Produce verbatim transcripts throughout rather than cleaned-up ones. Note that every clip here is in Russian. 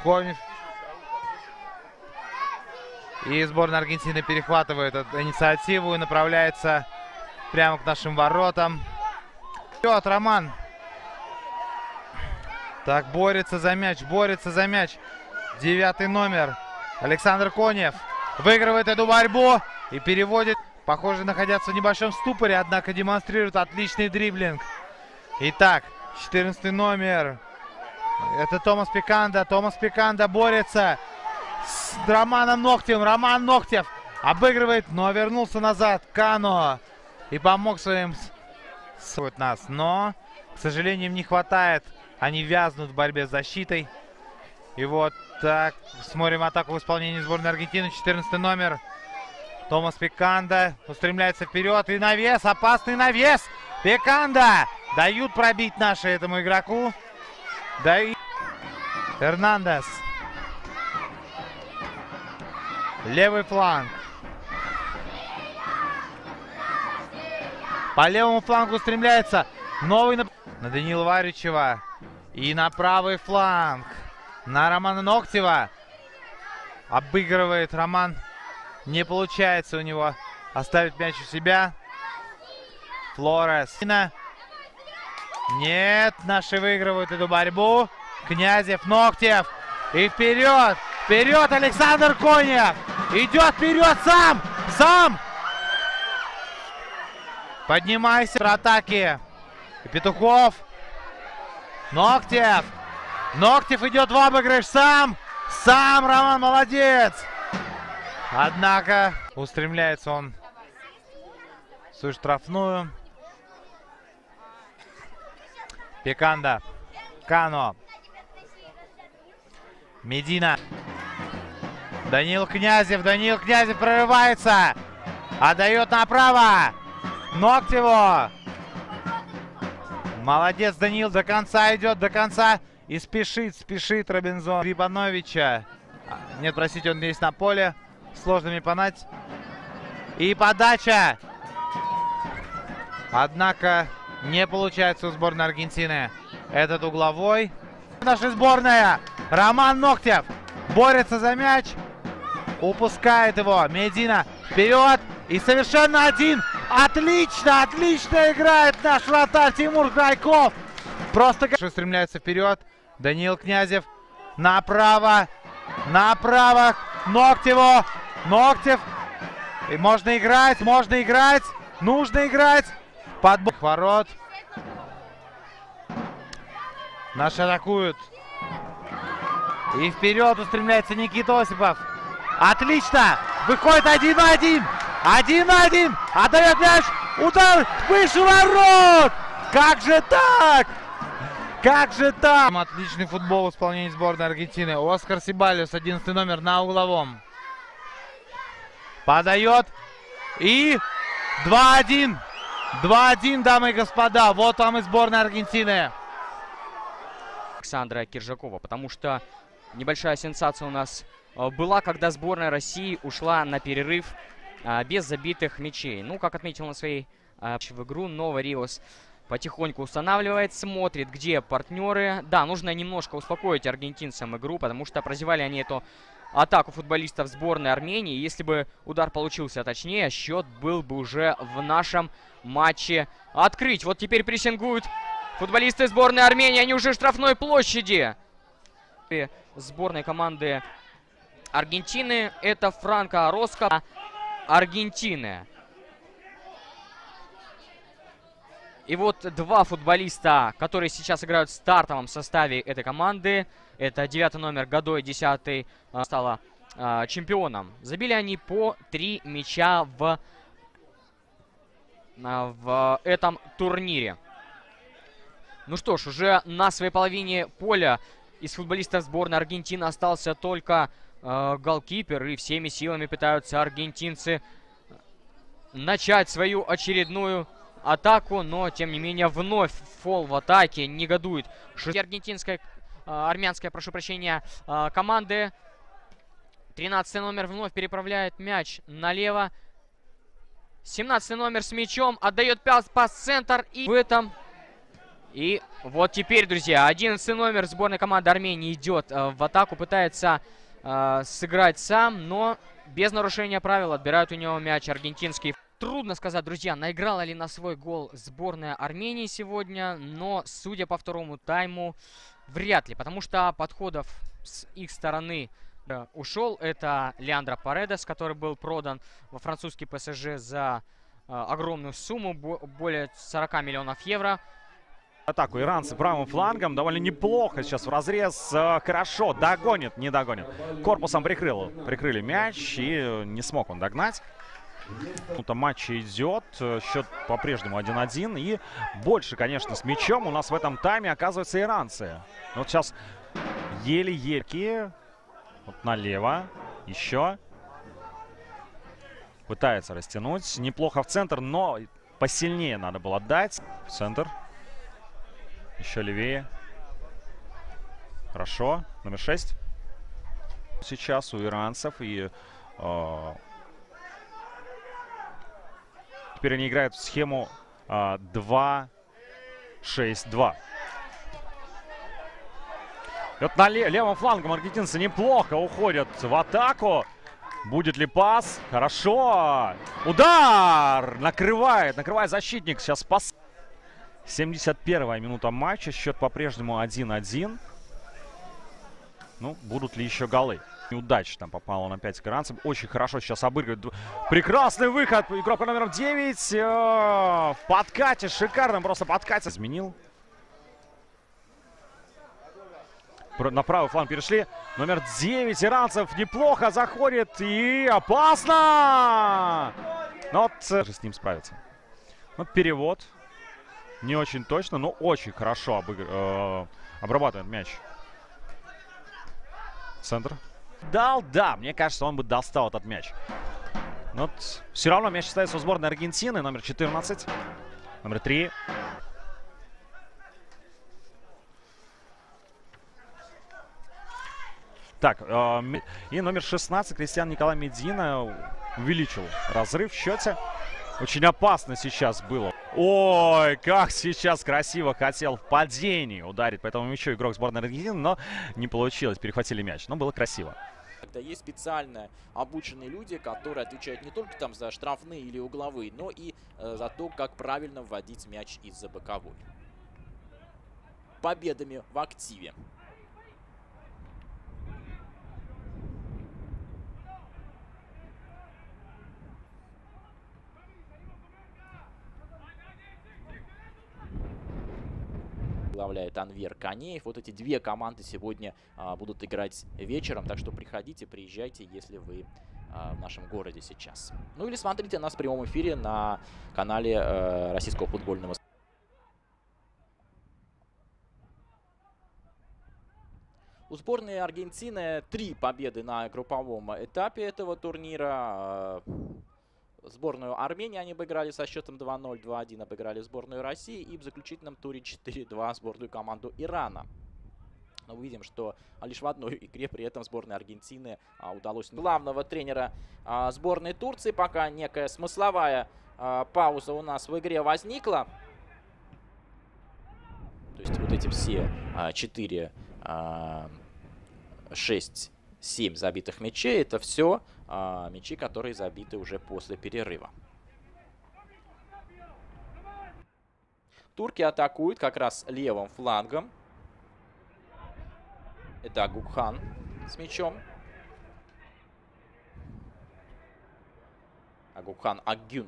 Конев. И сборная Аргентины перехватывает эту инициативу и направляется прямо к нашим воротам. Вперед, Роман. Так, борется за мяч, борется за мяч. Девятый номер. Александр Конев выигрывает эту борьбу и переводит. Похоже, находятся в небольшом ступоре, однако демонстрирует отличный дриблинг. Итак, четырнадцатый номер. Это Томас Пиканда. Томас Пиканда борется с Романом Ногтевым. Роман Ногтев обыгрывает, но вернулся назад. Кано. И помог своим с нас. Но, к сожалению, им не хватает. Они вязнут в борьбе с защитой. И вот так. Смотрим атаку в исполнении сборной Аргентины. четырнадцатый номер. Томас Пиканда устремляется вперед. И навес. Опасный навес. Пиканда. Дают пробить наши этому игроку. Да и Фернандес. Левый фланг. По левому флангу устремляется новый на, на Данила Варичева. И на правый фланг. На Романа Ногтева. Обыгрывает Роман. Не получается у него оставить мяч у себя. Флорес. Нет, наши выигрывают эту борьбу. Князев, Ногтев. И вперед. Вперед Александр Конев. Идет вперед сам. Сам. Поднимайся в атаке. И Петухов. Ногтев. Ногтев идет в обыгрыш сам. Сам Роман молодец. Однако устремляется он в свою штрафную. Пиканда. Кано. Медина. Данил Князев. Данил Князев прорывается. Отдает направо. Ногтеву. Молодец Данил. До конца идет. До конца. И спешит. Спешит Робинзон. Рибановича. Нет, простите, он есть на поле. Сложно мне понять. И подача. Однако не получается у сборной Аргентины. Этот угловой. Наша сборная. Роман Ногтев борется за мяч. Упускает его. Медина вперед. И совершенно один. Отлично, отлично играет наш вратарь Тимур Гайков. Просто устремляется вперед. Даниил Князев. Направо. Направо. Ногтеву. Ногтев. И можно играть, можно играть. Нужно играть. Подбор. Ворот. Наши атакуют. И вперед устремляется Никита Осипов. Отлично. Выходит один на один. Один на один. Отдает мяч. Удар выше ворот. Как же так? Как же так? Отличный футбол в исполнении сборной Аргентины. Оскар Сибалиус, одиннадцатый номер, на угловом. Подает. И два один. два один, дамы и господа. Вот вам и сборная Аргентины. Александра Киржакова. Потому что небольшая сенсация у нас была, когда сборная России ушла на перерыв без забитых мячей. Ну, как отметил на своей в игру, Нова Риос потихоньку устанавливает, смотрит, где партнеры. Да, нужно немножко успокоить аргентинцам игру, потому что прозевали они эту атаку футболистов сборной Армении. Если бы удар получился точнее, счет был бы уже в нашем матче открыть. Вот теперь прессингуют футболисты сборной Армении, они уже в штрафной площади. Сборной команды Аргентины это Франко Ороско Аргентины. И вот два футболиста, которые сейчас играют в стартовом составе этой команды. Это девятый номер Годой, десятый э, стала э, чемпионом. Забили они по три мяча в, э, в этом турнире. Ну что ж, уже на своей половине поля из футболистов сборной Аргентины остался только э, голкипер. И всеми силами пытаются аргентинцы начать свою очередную атаку, но тем не менее вновь фол в атаке, негодует аргентинская, армянская, прошу прощения, команды. тринадцатый номер вновь переправляет мяч налево. семнадцатый номер с мячом отдает пас, пас в центр, и в этом И вот теперь, друзья, одиннадцатый номер сборной команды Армении идет э, в атаку, пытается э, сыграть сам, но без нарушения правил отбирают у него мяч аргентинский. Трудно сказать, друзья, наиграла ли на свой гол сборная Армении сегодня, но, судя по второму тайму, вряд ли, потому что подходов с их стороны э, ушел. Это Леандро Паредес, который был продан во французский ПСЖ за э, огромную сумму, бо более сорока миллионов евро. Атаку иранцы правым флангом довольно неплохо сейчас в разрез. Хорошо, догонит, не догонит. Корпусом прикрыл, прикрыли мяч и не смог он догнать. Минута матча идет, счет по-прежнему один один. И больше, конечно, с мячом у нас в этом тайме оказываются иранцы. Вот сейчас еле-еле. Вот налево. Еще. Пытается растянуть. Неплохо в центр, но посильнее надо было дать. В центр. Еще левее. Хорошо. Номер шесть. Сейчас у иранцев. И э, теперь они играют в схему э, два шесть два. И вот на лев левом флангом аргентинцы неплохо уходят в атаку. Будет ли пас? Хорошо. Удар! Накрывает. Накрывает защитник. Сейчас спас. семьдесят первая минута матча. Счет по-прежнему один один. Ну, будут ли еще голы? Неудачно там попал он опять к иранцам. Очень хорошо сейчас обыгрывает. Прекрасный выход. Игрок номер девять. В подкате. Шикарном просто подкате. Изменил. На правый фланг перешли. Номер девять иранцев неплохо заходит. И опасно! Но вот с ним справится. Вот перевод. Не очень точно, но очень хорошо обыгр... э, обрабатывает мяч. Центр. Дал, да. Мне кажется, он бы достал этот мяч. Но вот все равно мяч остается у сборной Аргентины. Номер четырнадцать. Номер три. Так, э, и номер шестнадцать. Кристиан Николай Медина увеличил разрыв в счете. Очень опасно сейчас было. Ой, как сейчас красиво хотел в падении ударить по этому мячу игрок сборной Аргентины, но не получилось. Перехватили мяч, но было красиво. Когда есть специально обученные люди, которые отвечают не только там за штрафные или угловые, но и э, за то, как правильно вводить мяч из-за боковой. Победами в активе. Возглавляет Анвер Канеев. Вот эти две команды сегодня а, будут играть вечером, так что приходите, приезжайте, если вы а, в нашем городе сейчас. Ну или смотрите нас в прямом эфире на канале а, Российского футбольного. У сборной Аргентины три победы на групповом этапе этого турнира. Сборную Армении они обыграли со счетом два ноль, два один обыграли сборную России. И в заключительном туре четыре два сборную команду Ирана. Но увидим, что лишь в одной игре при этом сборной Аргентины а, удалось главного тренера а, сборной Турции. Пока некая смысловая а, пауза у нас в игре возникла. То есть вот эти все четыре, шесть, семь забитых мячей, это все а, мячи, которые забиты уже после перерыва. Турки атакуют как раз левым флангом. Это Агукхан с мячом. Агукхан Агюн.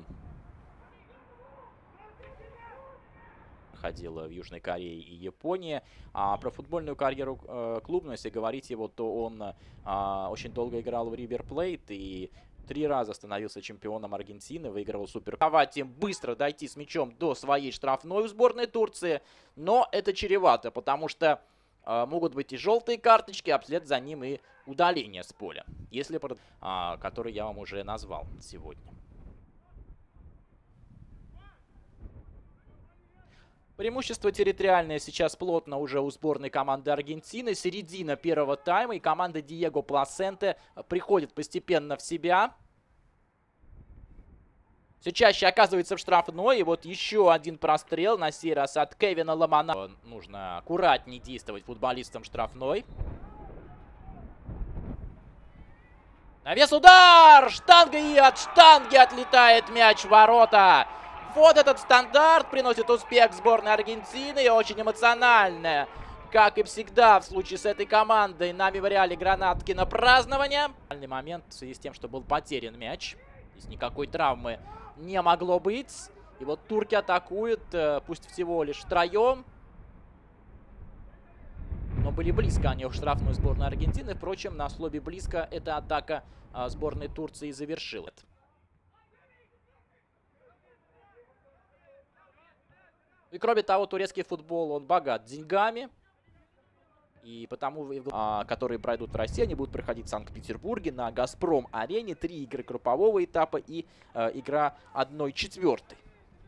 Ходила в Южной Корее и Японии. А про футбольную карьеру э, клубную, если говорить его, то он э, очень долго играл в Ривер Плейт и три раза становился чемпионом Аргентины, выигрывал супер. Давайте им быстро дойти с мячом до своей штрафной у сборной Турции, но это чревато, потому что э, могут быть и желтые карточки, а вслед за ним и удаление с поля, если э, который я вам уже назвал сегодня. Преимущество территориальное сейчас плотно уже у сборной команды Аргентины. Середина первого тайма, и команда Диего Пласенте приходит постепенно в себя. Все чаще оказывается в штрафной. И вот еще один прострел, на сей раз от Кевина Ламана. Нужно аккуратнее действовать футболистам штрафной. Навес, удар! Штанга, и от штанги отлетает мяч в ворота. Вот этот стандарт приносит успех сборной Аргентины. И очень эмоциональное, как и всегда в случае с этой командой, на мемориале Гранаткина празднование. Момент в связи с тем, что был потерян мяч. Здесь никакой травмы не могло быть. И вот турки атакуют, пусть всего лишь втроем. Но были близко они к штрафной сборной Аргентины. Впрочем, на слове «близко» эта атака сборной Турции завершилась. И кроме того, турецкий футбол, он богат деньгами. И потому, а, которые пройдут в России, они будут проходить в Санкт-Петербурге на «Газпром-арене». Три игры группового этапа и а, игра одной четвертой.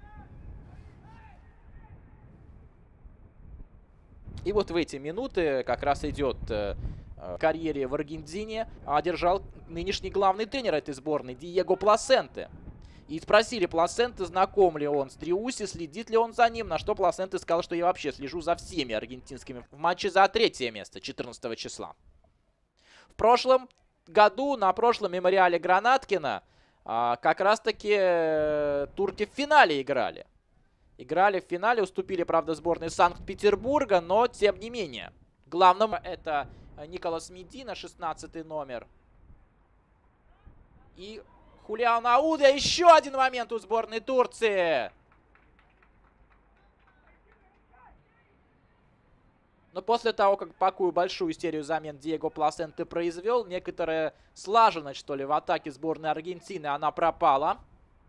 И вот в эти минуты как раз идет э, э, карьере в Аргентине. Одержал нынешний главный тренер этой сборной Диего Пласенте. И спросили Пласенте, знаком ли он с Дриусси, следит ли он за ним. На что Пласенте сказал, что я вообще слежу за всеми аргентинскими в матче за третье место четырнадцатого числа. В прошлом году, на прошлом мемориале Гранаткина, э, как раз-таки э, турки в финале играли. Играли в финале, уступили, правда, сборной Санкт-Петербурга, но тем не менее. Главным это Николас Медина, шестнадцатый номер. И Хулиан Ауда. Еще один момент у сборной Турции. Но после того, как такую большую серию замен Диего Пласенте произвел, некоторая слаженность, что ли, в атаке сборной Аргентины, она пропала.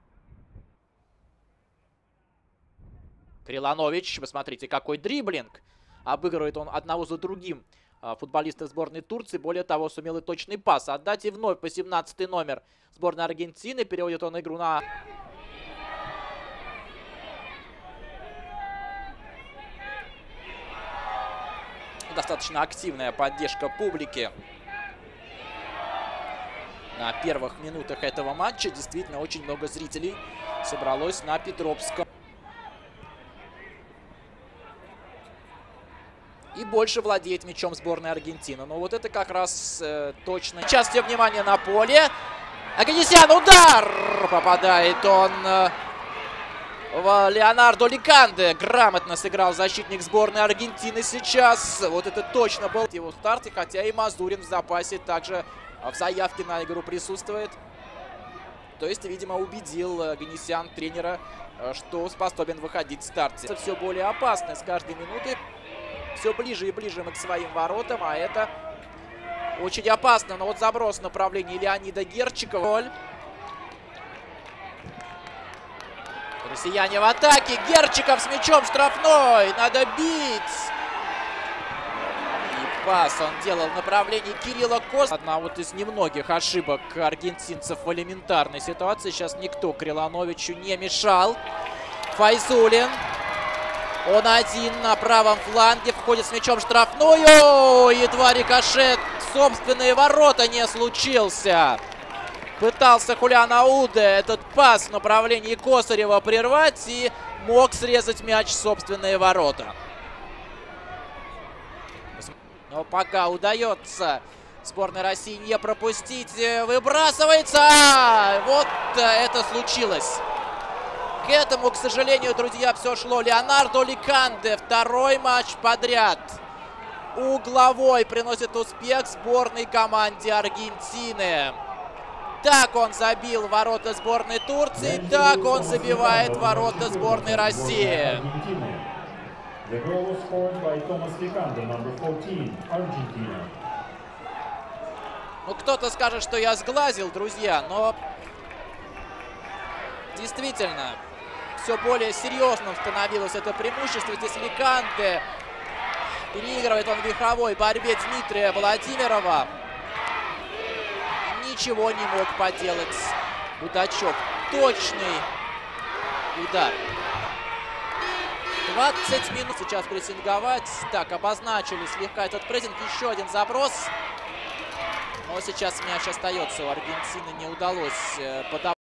Криланович, вы смотрите, какой дриблинг. Обыгрывает он одного за другим футболистов сборной Турции. Более того, сумел и точный пас отдать. И вновь по семнадцатый номер сборной Аргентины. Переводит он игру на... Достаточно активная поддержка публики на первых минутах этого матча. Действительно, очень много зрителей собралось на Петровском. И больше владеет мячом сборной Аргентины. Но вот это как раз э, точно. Сейчас все внимание на поле. Оганесян, удар! Попадает он э, в Леонардо Ликанде. Грамотно сыграл защитник сборной Аргентины сейчас. Вот это точно был его старт. Хотя и Мазурин в запасе также в заявке на игру присутствует. То есть, видимо, убедил Оганесян тренера, что способен выходить в старте. Все более опасно с каждой минутой. Все ближе и ближе мы к своим воротам, а это очень опасно. Но вот заброс в направлении Леонида Герчикова. Россияне в атаке. Герчиков с мячом штрафной. Надо бить. И пас он делал в направлении Кирилла Коста. Одна вот из немногих ошибок аргентинцев в элементарной ситуации. Сейчас никто Крилановичу не мешал. Файзулин. Он один на правом фланге. Входит с мячом штрафную. Едва рикошет в собственные ворота не случился. Пытался Хулиан Ауда этот пас в направлении Косарева прервать. И мог срезать мяч в собственные ворота. Но пока удается сборной России не пропустить. Выбрасывается. Вот это случилось. К этому, к сожалению, друзья, все шло. Леонардо Ликанде второй матч подряд угловой приносит успех сборной команде Аргентины. Так он забил ворота сборной Турции, так он забивает ворота сборной России. Ну, кто-то скажет, что я сглазил, друзья, но действительно... Все более серьезным становилось это преимущество. Здесь Ликанде переигрывает он в вихровой борьбе Дмитрия Владимирова. Ничего не мог поделать Будачок. Точный удар. двадцать минут сейчас прессинговать. Так, обозначили слегка этот прессинг. Еще один заброс. Но сейчас мяч остается. У Аргентины не удалось подобрать.